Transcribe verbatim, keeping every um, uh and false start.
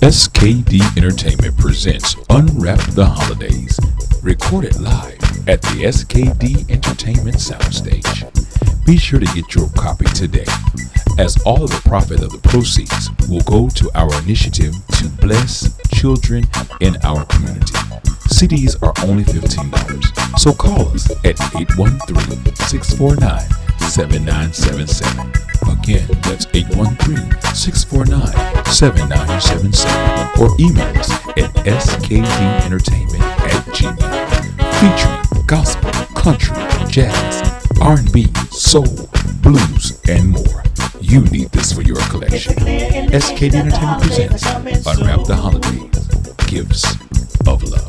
S K D Entertainment presents Unwrap the Holidays, recorded live at the S K D Entertainment Soundstage. Be sure to get your copy today, as all of the profit of the proceeds will go to our initiative to bless children in our community. C Ds are only fifteen dollars, so call us at eight one three, six four nine, seven nine seven seven. Again, that's eight one three, six four nine, seven nine seven seven, or email us at s k d entertainment at gmail. Featuring gospel, country, jazz, R and B, soul, blues, and more. You need this for your collection. S K D Entertainment presents Unwrap the Holidays, Gifts of Love.